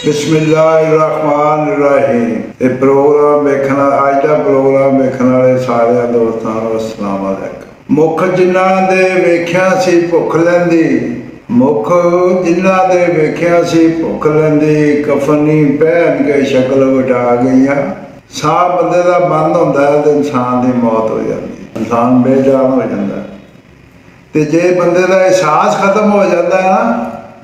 बिस्मिल्लाहिर्रहमानिर्रहीम। ये प्रोग्राम देखना अज का प्रोग्राम देखने वाले सारे दोस्तों को अस्सलाम वालेकुम। मुख जिन्हां दे वेख्या सी भुख लैंदी, मुख जिन्हां दे वेख्या सी भुख लैंदी, कफनी पहन के शक्ल वटा गईयां। साह बंदे का बंद होंदा है तो इंसान की मौत हो जाती है, इंसान बेजान हो जाता है। तो जे बंदे का एहसास खत्म हो जाता है ना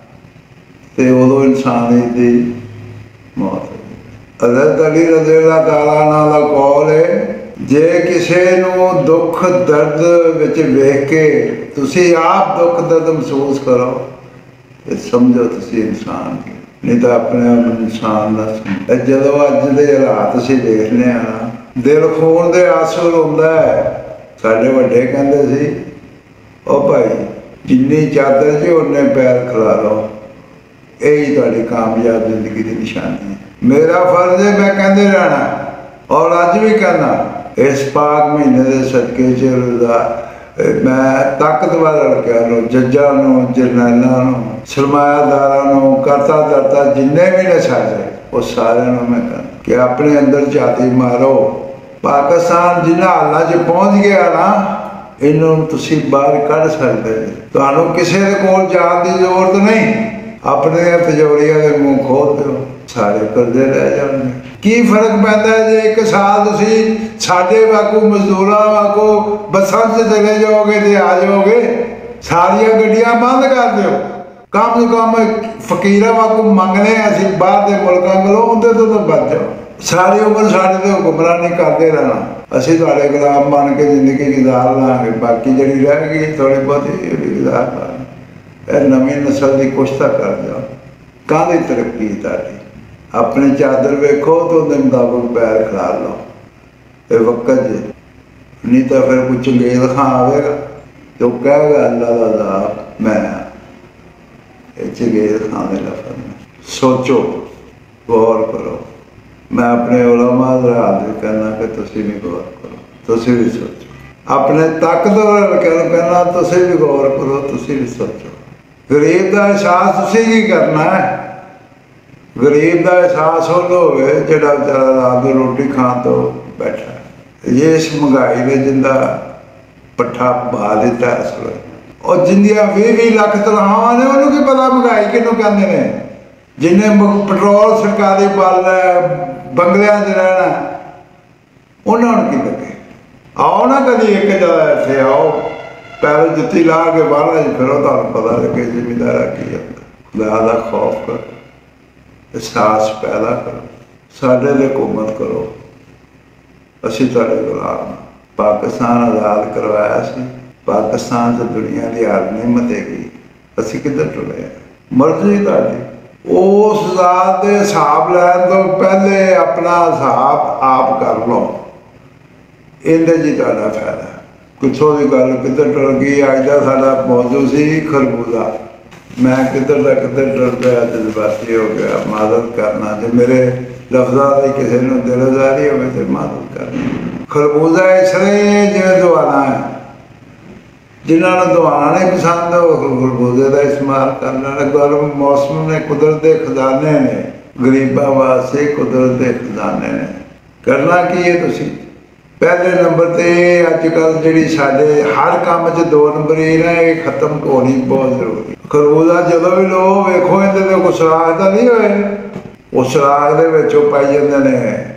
तो उदों इंसान की मौत हो जाती। हज़रत अली रज़ियल्लाहु तआला अन्हु दा कौल है, जे किसी नूं दुख दर्द विच वेख के तुसी आप दुख दर्द महसूस करो तो समझो तुसी इंसान के, नहीं तो अपने आप इंसान ना समझो। जदों अज दे हालात असीं देखने ना, दिल खून दे आंसू रोंदा है। साडे वड्डे कहंदे सी, ओ भाई जिन्नी चादर जी उन्ने पैर खिलारो, यही तुहाडी कामयाब जिंदगी की निशानी है। मेरा फर्ज है मैं कहते रहना और अज भी कहना, इस पाक महीने के सदके च मैं ताकतवर लड़कियां नूं, जज्जां नूं, जरनैलां नूं, सरमायादारां नूं, करता धरता जिन्ने भी ने सारे वो सारे मैं कहना कि अपने अंदर झाती मारो। पाकिस्तान जिन्हां हालां च पहुंच गया ना, इन्हों तुसी बाहर कढ़ सकते। तुहानूं किसी दे कोल जाण दी जरूरत नहीं, अपने तिजोरिया के मुँह खोल दो, सारे करते रह जाएंगे। की फर्क पैदा है जे एक साल तुसी साडे वाकू मजदूरां वाकू बसां च चले जाओगे तो आ जाओगे, सारिया गड्डियां बंद कर दो, कम से कम फकीरां वाकू मंगने असीं बाहर के मुल्कां कोलों, उहदे तो बच जाओ। सारी उम्र साडे ते हुक्मरानी करते रहना, असीं तुहाडे गुलाम बन के जिंदगी गुजार लांगे, बाकी जिहड़ी रह गई थोड़ी बहुती गुजार लांगे। नवी नस्ल की कुछ तो कर जाओ, काहदी तरक्की तारी। अपनी चादर वेखो तो उहदे मुताबिक पैर खिलार लो, ये वक्त जे, नहीं तो फिर कोई चंगेल खां आवेगा तो कहेगा अल्लाह का अज़ाब मैं चंगेल खां दे लफ्ज़ में। सोचो, गौर करो। मैं अपने उलमा हज़रात भी कहना कि तुसी भी गौर करो, तुसी भी सोचो। अपने ताकतवर लड़कियां कहना तुसी भी गौर करो, तुसी भी सोचो। गरीब का एहसास तुसी की करना है। गरीब का एहसास हो जिहड़ा बेचारा रात को रोटी खान तो बैठा है। ये इस महंगाई ने जिंदा पट्ठा पा दिता इस वे, और जिंदियां 20-20 लाख तनख्वाहां ने, उन्होंने की पता महंगाई किनू कहते हैं। जिन्हें पेट्रोल सरकारी बालना है, बंगलियां च रहना, उन्होंने की लगे। आओ ना कभी एक जगह इतने आओ, पैरों जुत्ती ला के बाहर फिरो, तुहानूं पता लगे जिमीदारा की होंदा। खुदा दा खौफ करो, एहसास पैदा करो, साडे ते हुकूमत करो, असीं तुहाडे गुलाम। पाकिस्तान आज़ाद करवाया सी, पाकिस्तान से दुनिया की हर नियमत हैगी, असीं किधर टुरे हैं। मर्जी तुहाडी। उस ज़ात के हिसाब लैन तो पहले अपना हिसाब आप कर लो, इहदे च तुहाडा फायदा। कितों की गल किधर टुर गई। अज का साडा मौजू सी खरबूजा। मैं किधर का किधर टुर गया, जज्बाती हो गया। मादत करना जो मेरे लफ्ज़ों की किसी को दिलजारी हो तो मादत करना। खरबूजा इसलिए जिवें दवाना है, जिन्होंने दवाना नहीं पसंद हो खरबूजे का इस्तेमाल करना। गर्म मौसम ने कुदरत के खजाने ने गरीबों वास्ते, कुदरत के खजाने ने करना की है। तुसी पहले नंबर पर अजकल जी साडे हर काम च 2 नंबरी ना, ये खत्म होनी बहुत जरूरी। खरबूजा जो भी लो वेखो, इहदे कोई सुराख तो नहीं होए, उस सुराख दे विचों पाई जांदे ने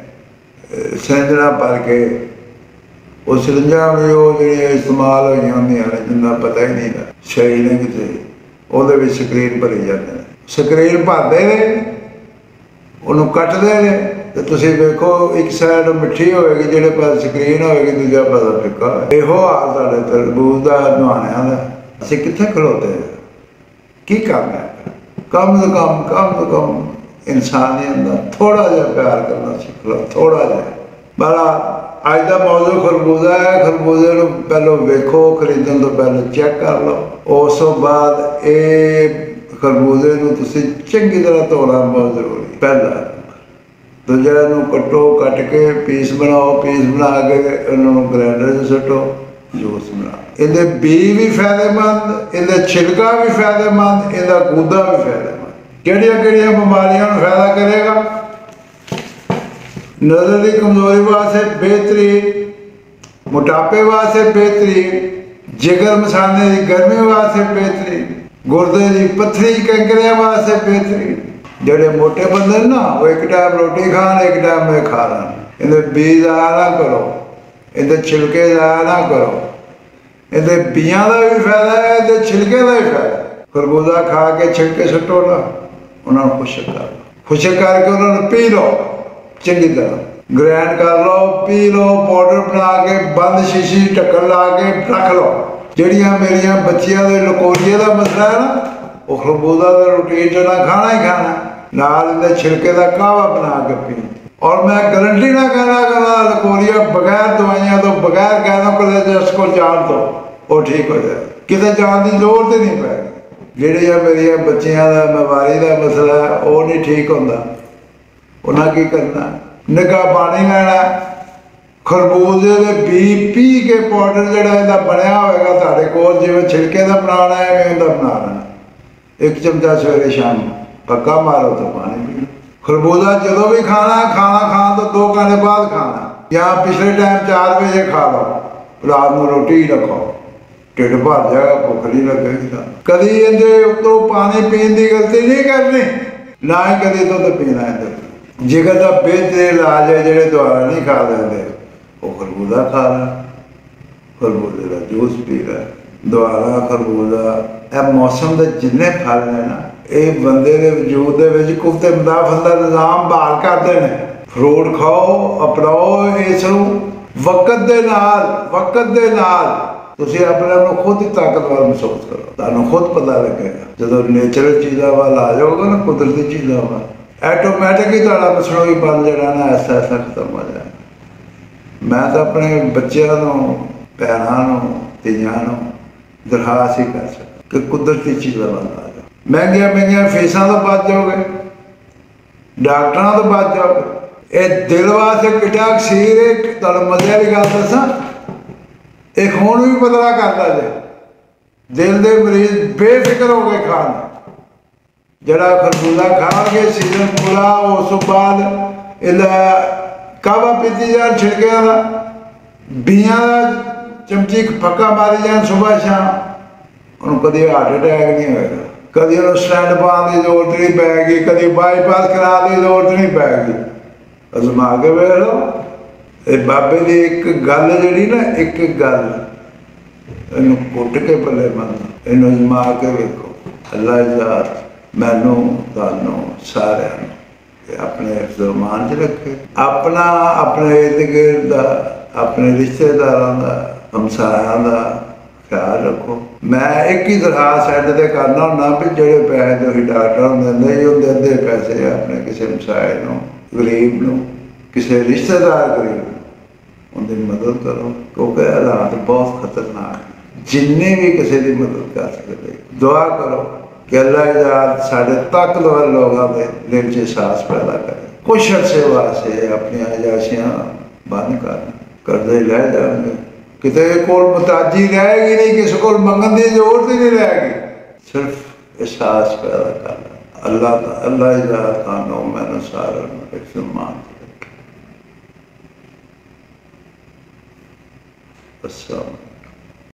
सिरंजना भर के। वो सिरंजा भी वो जी इस्तेमाल हुई होंदियां ने, जिन्ना पता ही नहीं सही ने किते, उहदे विच स्क्रीन भरी जाते हैं। स्क्रीन भरते ने, उन्होंने कटते हैं तो तुसी वेखो, एक साइड मिठी होएगी, जिहड़े पास स्क्रीन होएगी दूजा पासा फिक्का। इहो हाल साडे तरबूज दा, दवाणियां दा। असीं कित्थे खलोते की करना है? कम से कम इंसानियत दा थोड़ा जिहा प्यार करना सीख लो, थोड़ा जिहा। बड़ा अज का मौजू खरबूजा है। खरबूजे को पहले वेखो, खरीदण तो पहले चेक कर लो, उस तो बाद ये खरबूजे को तुसी चंगी तरह धोना बहुत जरूरी पहला। दूजा कट्टो, कट के पीस बनाओ, पीस बना के इन्होंने ग्राइंडर से सुटो, जूस बना। इहदे बी भी फायदेमंद, इहदा छिलका भी फायदेमंद, इहदा गूदा भी फायदेमंद। ਕਿਹੜੀਆਂ ਕਿਹੜੀਆਂ ਬਿਮਾਰੀਆਂ ਨੂੰ ਫਾਇਦਾ ਕਰੇਗਾ। नज़र की कमजोरी वास्ते बेहतरीन, मोटापे वास्ते बेहतरीन, जिगर मसाने की गर्मी वास्ते बेहतरीन, गुर्दे की पत्थरी कैंकरिया वास्ते बेहतरीन। जेडे मोटे बंदे ना वो एक टाइम रोटी खान एक टाइम में खा लें। इन्हें बीज ज़ाया ना करो, इन्हें छिलके ज़ाया ना करो। इन्हें बीजा का भी फायदा है, इन्हें छिलके का भी फायदा है। खरबूजा खा के छिलके सुटो ना, उन्होंने खुशक कर लो, खुशक करके उन्होंने पी लो चंगी तरह, ग्रैंड कर लो, पी लो, पाउडर बना के बंद शीशी ढक्कन ला के रख लो। ਜਿਹੜੀਆਂ ਮੇਰੀਆਂ ਬੱਚੀਆਂ ਦੇ ਲਕੋਰੀਏ ਦਾ ਮਸਲਾ ਹੈ ਨਾ, ਉਹ ਖਰਬੂਜ਼ਾ ਦਾ ਰੂਟੀਨ ਚ ਨਾ ਖਾਣਾ ਹੀ ਖਾਣਾ, ਨਾਲ ਇਹਦੇ ਛਿਲਕੇ ਦਾ ਕਾਹਵਾ ਬਣਾ ਕੇ ਪੀ। ਔਰ ਮੈਂ ਗਰੰਟੀ ਨਾ ਕਹਿਣਾ ਕਿ ਲਕੋਰੀਆ ਬਗੈਰ ਦਵਾਈਆਂ ਤੋਂ, ਬਗੈਰ ਗਾਇਨੋਕੋਲੋਜਿਸਟ ਕੋਲ ਜਾਣ ਤੋਂ ਉਹ ਠੀਕ ਹੋ ਜਾਏ, ਕਿਤੇ ਜਾਣ ਦੀ ਲੋੜ ਤੇ ਨਹੀਂ ਪੈ। ਜਿਹੜੀਆਂ ਮੇਰੀਆਂ ਬੱਚੀਆਂ ਦਾ ਬਿਮਾਰੀ ਦਾ ਮਸਲਾ ਉਹ ਨਹੀਂ ਠੀਕ ਹੁੰਦਾ, ਉਹਨਾਂ ਕੀ ਕਰਨਾ, ਨਿੱਘਾ ਪਾਣੀ ਲੈਣਾ, ਖਰਬੂਜ਼ੇ ਦੇ ਬੀ ਪੀ ਕੇ ਪਾਊਡਰ ਜਿਹੜਾ ਇਹਦਾ ਬਣਿਆ ਹੋਏਗਾ ਤੁਹਾਡੇ ਕੋਲ, ਜਿਵੇਂ ਛਿਲਕੇ ਦਾ ਬਣਾਉਣਾ ਹੈ ਐਵੇਂ ਉਹਦਾ ਬਣਾ ਲੈਣਾ, 1 ਚਮਚਾ ਸਵੇਰੇ ਸ਼ਾਮ ਪੱਕਾ ਮਾਰੋ ਤਾਂ ਪਾਣੀ ਪੀ ਲਓ। ਖਰਬੂਜ਼ਾ ਜਦੋਂ ਵੀ ਖਾਣਾ, ਖਾਣਾ ਖਾਣ ਤੋਂ 2 ਘੰਟੇ ਬਾਅਦ ਖਾਣਾ, ਜਾਂ ਪਿਛਲੇ ਟਾਈਮ 4 ਵਜੇ ਖਾ ਲਓ, ਰਾਤ ਨੂੰ ਰੋਟੀ ਹੀ ਰੱਖੋ, ਢਿੱਡ ਭਰ ਜਾਏਗਾ, ਭੁੱਖ ਨਹੀਂ ਲੱਗੇਗੀ। ਕਦੀ ਇਹਦੇ ਉੱਤੋਂ ਪਾਣੀ ਪੀਣ ਦੀ ਗਲਤੀ ਨਹੀਂ ਕਰਨੀ, ਨਾ ਹੀ ਕਦੀ ਦੁੱਧ ਪੀਣਾ। ਇਹਦੇ ਜਿਗਰ ਦਾ ਬਿਹਤਰੀਨ ਇਲਾਜ ਹੈ, ਜਿਹੜੇ ਦੁਆਰਾ ਨਹੀਂ ਖਾ ਲੈਂਦੇ ਉਹ ਖਰਬੂਜ਼ਾ ਖਾ ਲੈ, ਖਰਬੂਜ਼ੇ ਦਾ ਜੂਸ ਪੀ ਲੈ, ਦੁਆਰਾ ਖਰਬੂਜ਼ਾ। ਇਹ ਮੌਸਮ ਦੇ ਜਿੰਨੇ ਫਲ ਨੇ ਨਾ, ਇਹ ਬੰਦੇ ਦੇ ਵਜੂਦ ਦੇ ਵਿੱਚ ਕੁਫਤੇ ਮੁਦਾਫਤ ਦਾ ਨਿਜ਼ਾਮ ਬਹਾਲ ਕਰਦੇ ਨੇ। ਫਰੂਟ ਖਾਓ, ਅਪਣਾਓ ਇਸ ਨੂੰ, ਵਕਤ ਦੇ ਨਾਲ ਤੁਸੀਂ ਆਪਣੇ ਆਪ ਨੂੰ ਖੁਦ ਹੀ ਤਾਕਤਵਰ ਮਹਿਸੂਸ ਕਰੋ, ਤੁਹਾਨੂੰ ਖੁਦ ਪਤਾ ਲੱਗੇਗਾ। ਜਦੋਂ ਨੇਚਰਲ ਚੀਜ਼ਾਂ ਵੱਲ ਆ ਜਾਓਗੇ ਨਾ, ਕੁਦਰਤੀ ਚੀਜ਼ਾਂ ਵੱਲ, ਆਟੋਮੈਟਿਕ ਹੀ ਤੁਹਾਡਾ ਮਸਲਾ ਹੀ ਬਣ ਜਾਣਾ ਨਾ, ਐਸਾ ਖਤਮ ਹੋ ਜਾਣਾ। ਮੈਂ ਤਾਂ ਆਪਣੇ ਬੱਚਿਆਂ ਨੂੰ, ਭੈਣਾਂ ਨੂੰ, ਧੀਆਂ ਨੂੰ ਦਰਖਾਸਤ ਹੀ ਕਰ ਸਕਦਾ ਕਿ ਕੁਦਰਤੀ ਚੀਜ਼ਾਂ ਵੱਲ ਆ ਜਾਓ। ਮਹਿੰਗੀਆਂ ਫੀਸਾਂ ਤੋਂ ਬਚ ਜਾਓਗੇ, ਡਾਕਟਰਾਂ ਤੋਂ ਬਚ ਜਾਓਗੇ। ਇਹ ਦਿਲ ਵਾਸਤੇ ਕਿੱਡਾ ਅਕਸੀਰ ਹੈ, ਤੁਹਾਨੂੰ ਮਜ਼ੇ ਵਾਲੀ ਗੱਲ ਦੱਸਾਂ, ਇਹ ਖੂਨ ਵੀ ਪਤਲਾ ਕਰਦਾ ਜੇ। ਦਿਲ ਦੇ ਮਰੀਜ਼ ਬੇਫਿਕਰ ਹੋ ਕੇ ਖਾਣ, ਜਿਹੜਾ ਖਰਬੂਜ਼ਾ ਖਾਣਗੇ ਸੀਜ਼ਨ ਪੂਰਾ, ਉਸ ਤੋਂ ਬਾਅਦ ਇਹਦਾ ਕਾਹਵਾ ਪੀਤੀ ਜਾਣ, ਛਿਲਕਿਆਂ ਦਾ, ਬੀਆਂ ਦਾ ਚਮਚੀ ਫੱਕਾ ਮਾਰੀ ਜਾਣ ਸੁਬਾਹ ਸ਼ਾਮ, ਉਹਨੂੰ ਕਦੇ ਹਾਰਟ ਅਟੈਕ ਨਹੀਂ ਹੋਏਗਾ, ਕਦੀ ਉਹਨੂੰ ਸਟੈਂਡ ਪਾਉਣ ਦੀ ਜ਼ਰੂਰਤ ਨਹੀਂ ਪੈਗੀ, ਕਦੀ ਬਾਈਪਾਸ ਕਰਾਉਣ ਦੀ ਜ਼ਰੂਰਤ ਨਹੀਂ ਪੈਗੀ। ਅਜ਼ਮਾ ਕੇ ਵੇਖ ਲਓ। ਇਹ ਬਾਬੇ ਦੀ ਇੱਕ ਗੱਲ ਜਿਹੜੀ ਨਾ, ਇੱਕ ਗੱਲ ਇਹਨੂੰ ਕੁੱਟ ਕੇ ਪੱਲੇ ਮੰਨੋ, ਇਹਨੂੰ ਅਜ਼ਮਾ ਕੇ ਵੇਖੋ। ਅੱਲਾ ਇਜਾਜ਼ਤ ਮੈਨੂੰ, ਤੁਹਾਨੂੰ, ਸਾਰਿਆਂ ਨੂੰ ਆਪਣੇ ਹਿਫਜ਼-ਓ-ਅਮਾਨ 'ਚ ਰੱਖੇ। ਆਪਣਾ, ਆਪਣੇ ਇਰਦ ਗਿਰਦ ਦਾ, ਆਪਣੇ ਰਿਸ਼ਤੇਦਾਰਾਂ ਦਾ, ਹਮਸਾਇਆਂ ਦਾ ਖਿਆਲ ਰੱਖੋ। ਮੈਂ ਇੱਕ ਹੀ ਦਰਖਾਸਤ ਐਡ 'ਤੇ ਕਰਨਾ ਹੁੰਦਾ ਵੀ ਜਿਹੜੇ ਪੈਸੇ ਤੁਸੀਂ ਡਾਕਟਰਾਂ ਨੂੰ ਦਿੰਦੇ ਹੀ, ਉਹਦੇ ਅੱਧੇ ਪੈਸੇ ਆਪਣੇ ਕਿਸੇ ਹਮਸਾਏ ਨੂੰ, ਗਰੀਬ ਨੂੰ, ਕਿਸੇ ਰਿਸ਼ਤੇਦਾਰ ਗਰੀਬ ਨੂੰ, ਉਹਦੀ ਮਦਦ ਕਰੋ, ਕਿਉਂਕਿ ਹਾਲਾਤ ਬਹੁਤ ਖਤਰਨਾਕ। ਜਿੰਨੇ ਵੀ ਕਿਸੇ ਦੀ ਮਦਦ ਕਰ ਸਕਦੇ, ਦੁਆ ਕਰੋ ਕਿ ਅੱਲਾ ਇਜਾਜ਼ਤ ਸਾਡੇ ਤਾਕਤਵਰ ਲੋਕਾਂ ਦੇ ਦਿਲ 'ਚ ਅਹਿਸਾਸ ਪੈਦਾ ਕਰੇ। ਕੁਛ ਅਰਸੇ ਵਾਸਤੇ ਆਪਣੀਆਂ ਅਯਾਸ਼ੀਆਂ ਬੰਦ ਕਰਦੇ ਲੈ ਜਾਣਗੇ, ਕਿਤੇ ਕੋਲ ਮੁਤਾਜੀ ਰਹੇਗੀ ਨਹੀਂ, ਕਿਸੇ ਕੋਲ ਮੰਗਣ ਦੀ ਜ਼ਰੂਰਤ ਹੀ ਨਹੀਂ ਰਹੇਗੀ, ਸਿਰਫ ਅਹਿਸਾਸ ਪੈਦਾ ਕਰਨਾ। ਅੱਲਾ ਇਜਾਜ਼ਤ ਤੁਹਾਨੂੰ, ਮੈਨੂੰ ਸਾਰਿਆਂ ਨੂੰ ਹਿਫਜ਼-ਓ-ਅਮਾਨ। अस्सलाम।